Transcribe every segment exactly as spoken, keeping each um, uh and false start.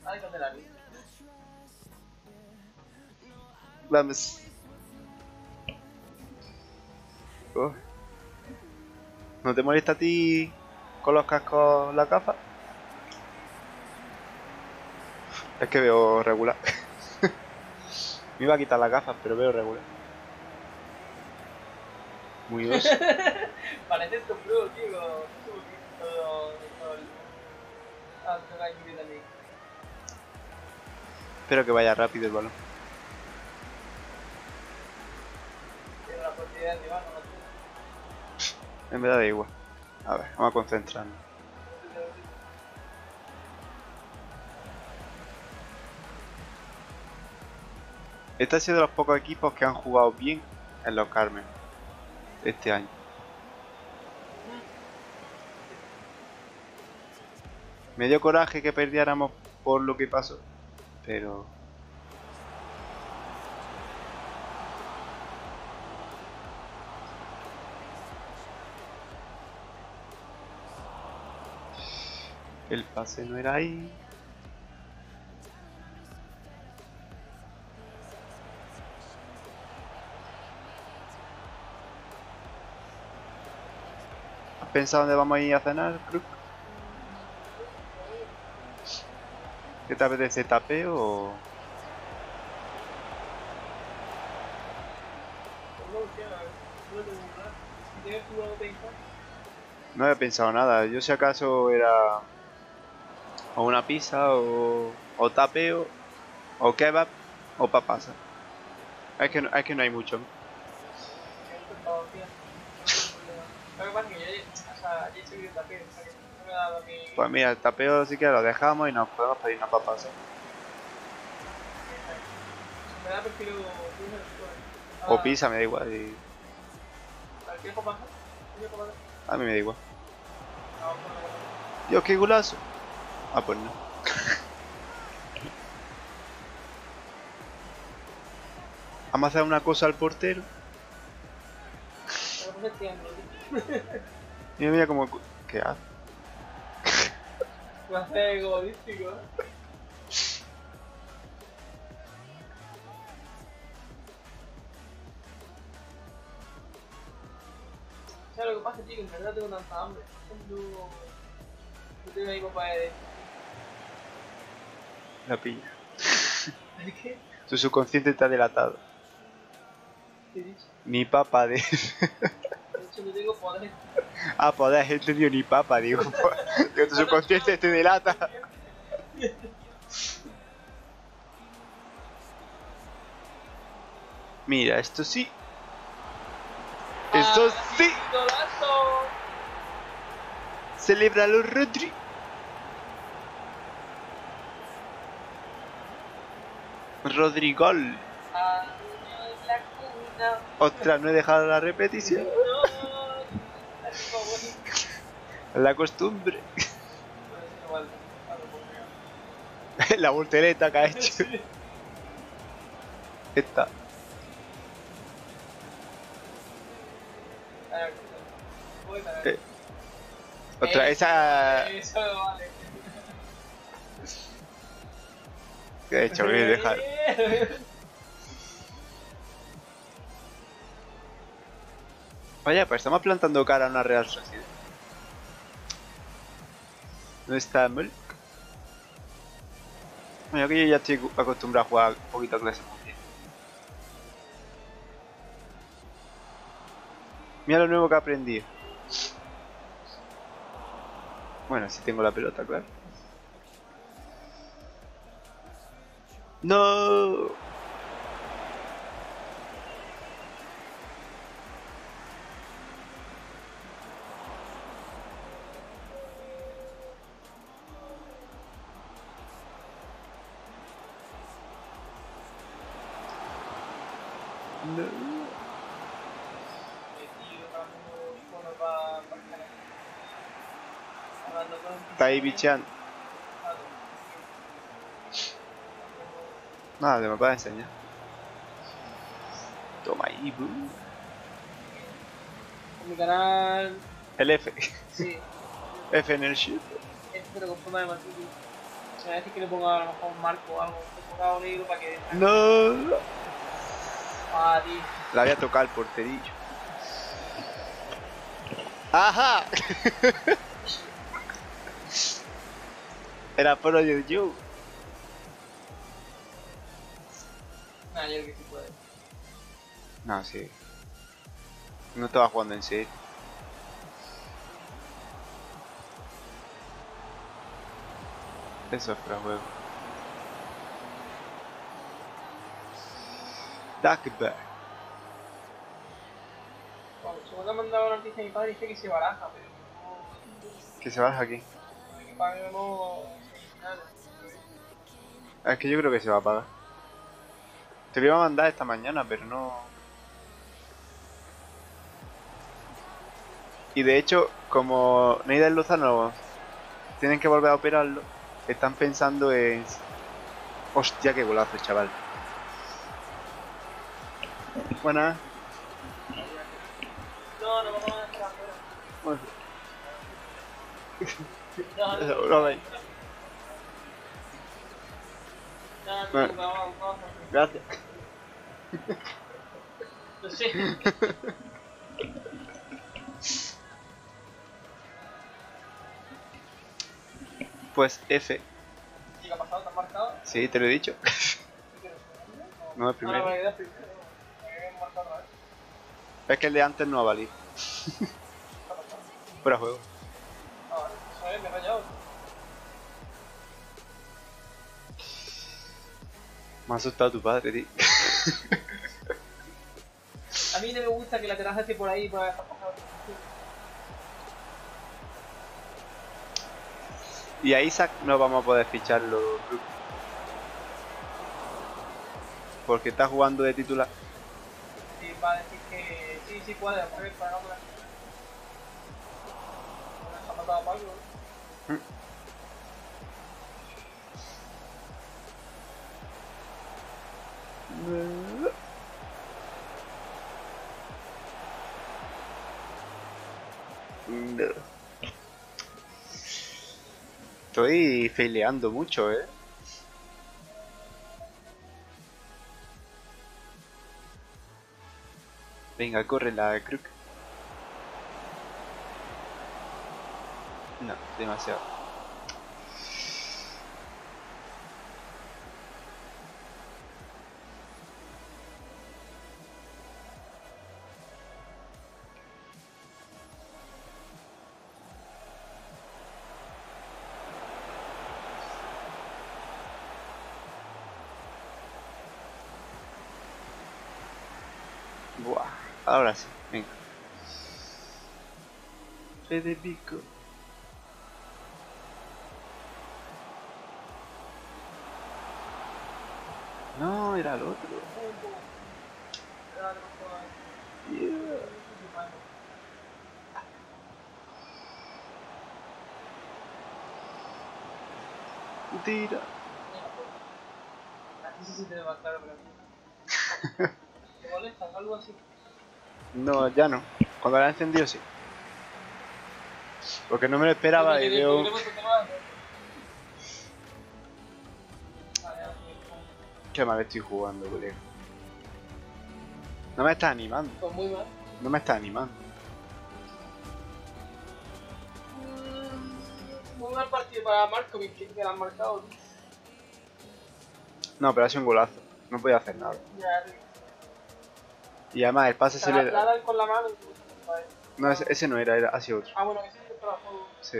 Ay, Candelaria. Vamos. Oh. ¿No te molesta a ti con los cascos la gafa? Es que veo regular. Me iba a quitar las gafas, pero veo regular. Muy oso. Parece tu pro, tío. Todo. Todo el. Ah, te va a ir también. Espero que vaya rápido el balón. Tiene la posibilidad de llevar, no. En verdad da igual. A ver, vamos a concentrarnos. Este ha sido de los pocos equipos que han jugado bien en los Carmen este año. Me dio coraje que perdiéramos por lo que pasó, pero... el pase no era ahí. ¿Has pensado dónde vamos a ir a cenar, Crook? ¿Qué te apetece, tapeo o...? No he pensado nada, yo si acaso era... o una pizza o... o tapeo o kebab o papas. Es que no, es que no hay mucho. Pues mira, el tapeo sí que lo dejamos y nos podemos pedir una papas. O pizza, me da igual. Y... a mí me da igual. Dios, qué golazo. Ah, pues no. Vamos a hacer una cosa al portero. Mira, mira como... ¿qué hace? Va a ser egoístico. ¿Sabes lo que pasa, tío? En verdad tengo tanta hambre. No, no tengo ahí papá de... La pilla. ¿De qué? Tu subconsciente está delatado. ¿Qué he dicho? Ni papa de... De hecho, no tengo poder. ah, poder, he entendido ni papa, digo. Digo, tu subconsciente te delata. Mira, esto sí. Esto sí. ¡Golazo! Celébralo, Rodri. Rodrigol. Año en la cuna. Ostras, no he dejado la repetición. No, es favorito. La costumbre. Pero eso no vale. Vale, por mí. La voltereta que ha hecho. Sí. Esta. A ver, buena, Eh. Ostras, Eh, esa... Eso vale. ¿Qué he hecho? Voy a dejar. Vaya, pues estamos plantando cara a una Real Sociedad. No está mal. Bueno, que yo ya estoy acostumbrado a jugar un poquito a clase mundial. Mira lo nuevo que aprendí. Bueno, si tengo la pelota, claro. ¡No! No. Está ahí bicheando. Nada, te me puedes enseñar. Toma ahí, boom. En mi canal. El F. Sí. F en el shift. Este pero con forma de martillo. Me va a decir que le ponga a lo mejor un marco o algo, un morado negro para que... No. Ah, tío. La voy a tocar el porterillo. ¡Ajá! Era por YouTube. Nah, yo creo que sí puede. No, sí. No estaba jugando en serio. Eso es para juego. Duckback. Bueno, según ha mandado la noticia a mi padre, dice que se baraja, pero no... Que se baja aquí. Mi padre no... nada. Es que yo creo que se va a apagar. Te lo iba a mandar esta mañana, pero no... Y de hecho, como Neida y Lozano tienen que volver a operarlo, están pensando en... Hostia, qué golazo, chaval. Buenas. No, no vamos a hacer afuera. Bueno, No, no, eso, lo veis. no, no, Bueno. no, vamos, vamos. Gracias. No sé. Pues F. ¿Qué ha pasado? ¿Te has marcado? Sí, te lo he dicho. No, el Ah, primero. no, la idea es primero. Me he marcado otra vez. Es que el de antes no ha valido. ¿Qué ha pasado? Fuera juego. Ah, vale. Eso es, me he rayado. Me ha asustado tu padre, tío. A mí no me gusta que la terraza esté por ahí para... Y a Isaac no vamos a poder ficharlo. Porque está jugando de titular. Sí, va a decir que sí, sí puede, puede pagarla. Se ha matado a Pablo, ¿no? No. Estoy faileando mucho, eh. Venga, corre la Crook. No, demasiado. Buah, ahora sí, venga. Federico. No, era el otro. Yeah. Tira. Aquí sí se te va a estar, pero aquí. ¿Te molesta? Algo así. No, ya no. Cuando la he encendido sí. Porque no me lo esperaba y veo... Qué mal estoy jugando, colega. No me está animando. Pues muy mal. No me está animando. Muy mal partido para Marco, que le han marcado. No, pero ha sido un golazo. No podía hacer nada. Ya, Y además el pase se le... la dan con la mano. No, ese, ese no era, era así otro. Ah, bueno, que sí, para juego. Sí.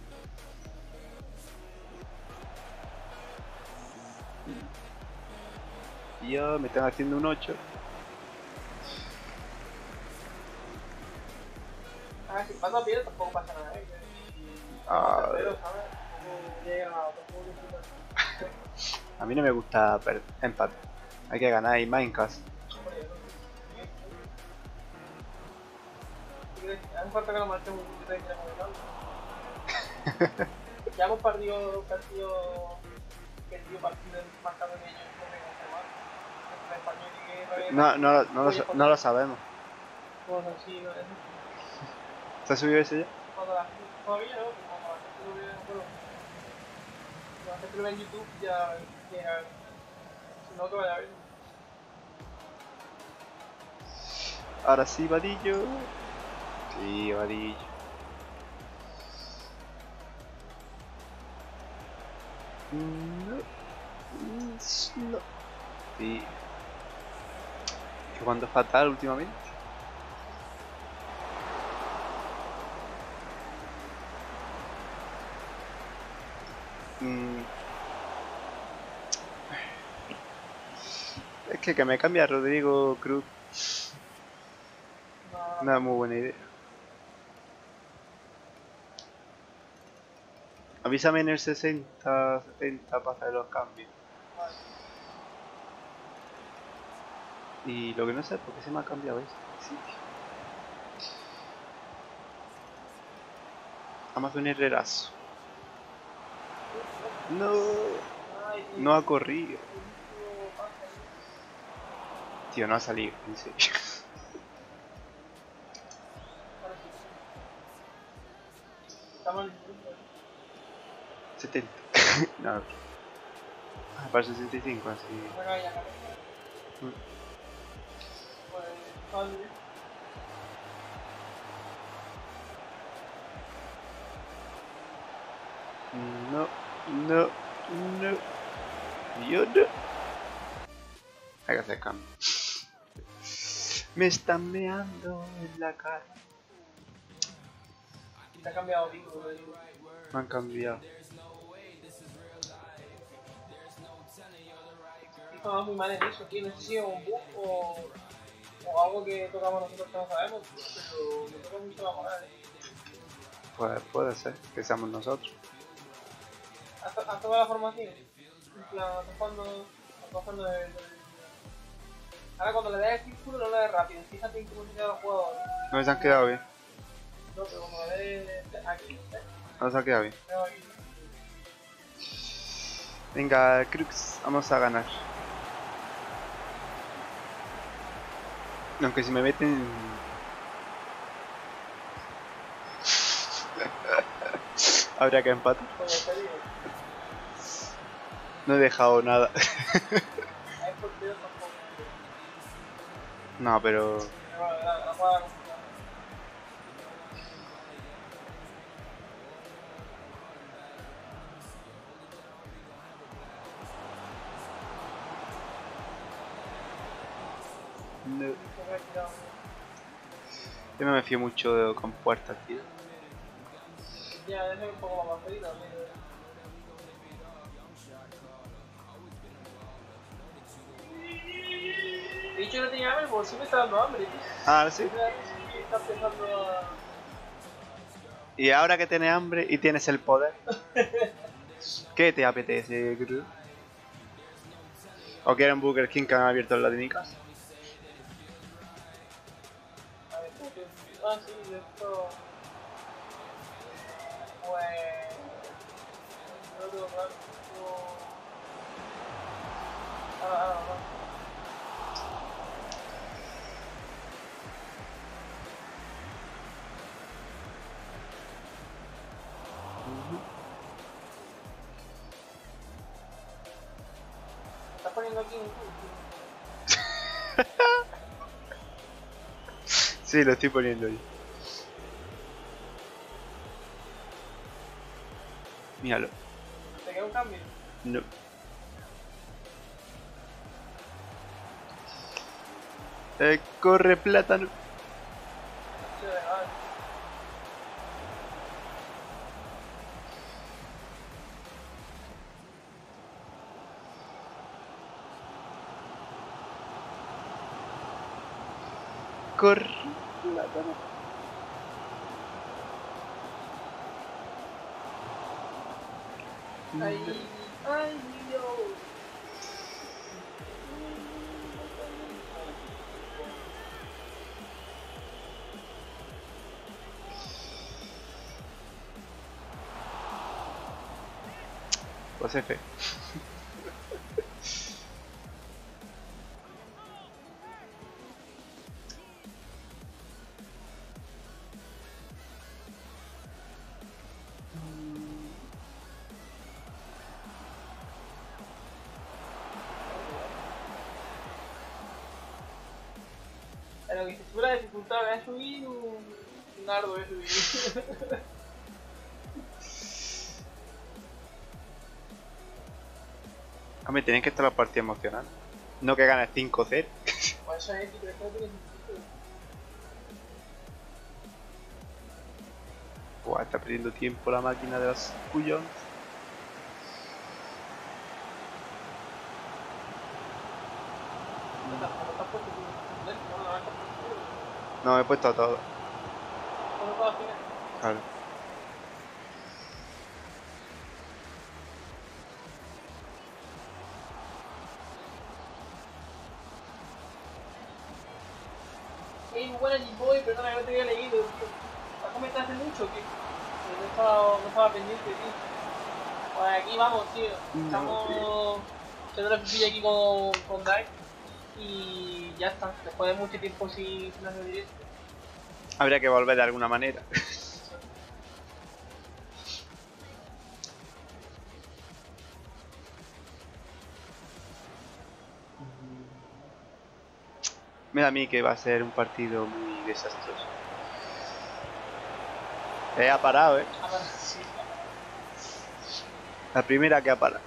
Y yo me están haciendo un ocho. Ah, si pasa bien tampoco pasa nada, ¿eh? Ah, Pero, ¿sabes? Tampoco llegan a tampoco disfrutan. a mí no me gusta perder, empate. Hay que ganar y más en casa. Hace falta que lo marchemos un poquito de ya hemos perdido, perdido, perdido partido marcado en ellos contra el español y que No, no, no, lo, sa- no lo sabemos. cosas así, ¿no? ¿Se ha subido ese ya? Cuando la gente todavía no, cuando la gente lo ve, bueno, gente que lo ve en YouTube ya llega. Si no, que vaya a ver. Ahora sí, Vadillo. Sí, Vadillo. No. No. Sí. Jugando fatal últimamente. Mm. Es que que me cambia Rodrigo Cruz. No, No es muy buena idea. Avísame en el sesenta, setenta para hacer los cambios. vale. Y lo que no sé es por qué se me ha cambiado este sitio. Amazon Herrerazo. No, Ay, no ha corrido. el último pase ahí. Tío, no ha salido, en serio. Ahora sí. Estamos en el punto. setenta. No. Ah, para sesenta y cinco, así. Bueno, ya acá. Mm. Pues, vale. No, no, no. Yo no. Hay que hacer cambio. Me están meando en la cara. Y te ha cambiado Vico, lo digo. Me han cambiado. Estamos muy mal en eso, tío. No sé si es un bug o, o algo que tocamos nosotros que no sabemos, tío, pero me toca mucho la moral, eh. Pues puede ser que seamos nosotros. ¿Has, to- has tomado la formación? En plan, estás jugando, estás jugando de, de- Ahora cuando le des el círculo no le des rápido, fíjate en cómo se quedan los jugadores. No se han quedado bien. No, pero cuando le des aquí, ¿eh? No se han quedado bien. Veo aquí. Venga, Crux, vamos a ganar. Aunque si me meten... Habría que empatar. Como te digo, No he dejado nada. hay porteros tampoco. No, pero... Pero bueno, la, la jugada complicada. No. Un poco retirado. Yo no me fío mucho de, con puertas, tío. Ya, eso es un poco más pedido, amigo. He dicho que no tenía hambre, porque sí me está dando hambre, tío. Ah, sí. Sí, está empezando a... Y ahora que tienes hambre y tienes el poder, ¿qué te apetece, Cruz? ¿O quieres un Burger King que han abierto en la de mi casa? A ver, ¿qué? Ah, sí, esto... Pues... No tengo claro. No... Ahora, ahora, ahora. ¿Me estás poniendo aquí en YouTube? Sí, lo estoy poniendo yo. Míralo. ¿Te queda un cambio? No. Eh, corre, plátano. Sí, legal. Corre, plátano. Ay, ay, Dios. Pues F. Pero que se sube la dificultad, voy a subir un, un ardo, voy a subir. Hombre, tienen que estar las partidas emocionantes. No que ganes cinco cero. Pues eso es, pero es que no tiene sentido. Buah, está perdiendo tiempo la máquina de los cuyos. No te has puesto tú, no, no, no, no, No, me he puesto a todo. no, no, no, Claro. Hey, buena G-Boy, perdona que no te había leído, tío. ¿Has comentado hace mucho o qué? Que no estaba, no estaba pendiente, tío. Pues aquí vamos, tío. Estamos haciendo la pipilla aquí con, con Dai. Y ya está. Después de mucho tiempo sin, sin hacer directo. Habría que volver de alguna manera. Me da a mí que va a ser un partido muy desastroso. Eh, ha parado, eh. Ah, vale, sí. La primera que ha parado.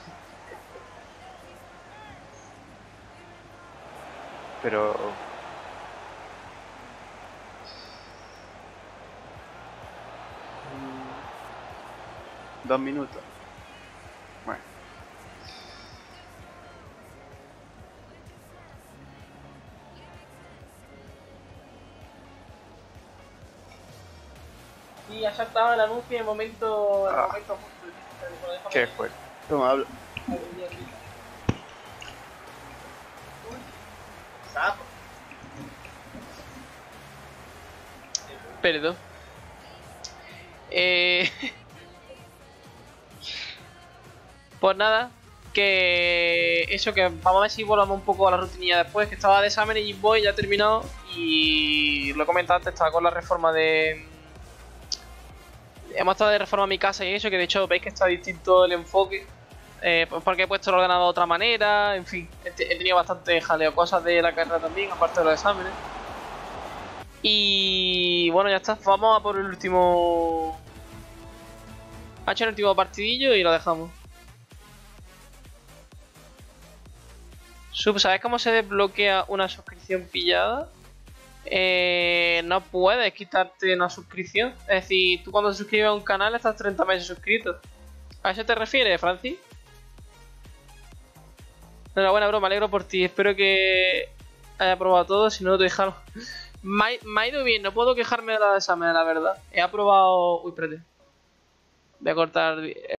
Pero... Dos minutos. Bueno. Y ya estaba el anuncio en el momento, en el Ah. momento justo. ¿Qué fue? Toma, habla. Sapo. Perdón. Eh... pues nada, que eso, que vamos a ver si volvamos un poco a la rutinilla después, que estaba de examen y Boy ya ha terminado y lo he comentado antes, estaba con la reforma de... Hemos estado de reforma a mi casa y eso, que de hecho veis que está distinto el enfoque, eh, pues porque he puesto el ordenador de otra manera, en fin, he, he tenido bastante jaleo, cosas de la carrera también, aparte de los exámenes. Y bueno, ya está, vamos a por el último... Ha hecho el último partidillo y lo dejamos. Sub, ¿sabes cómo se desbloquea una suscripción pillada? Eh, no puedes quitarte una suscripción. Es decir, tú cuando te suscribes a un canal estás treinta meses suscrito. ¿A eso te refieres, Francis? Enhorabuena, bro, me alegro por ti. Espero que haya probado todo, si no te dejaron. Me ha, me ha ido bien, no puedo quejarme de la examen, la verdad. He aprobado... Uy, espérate. Voy a cortar...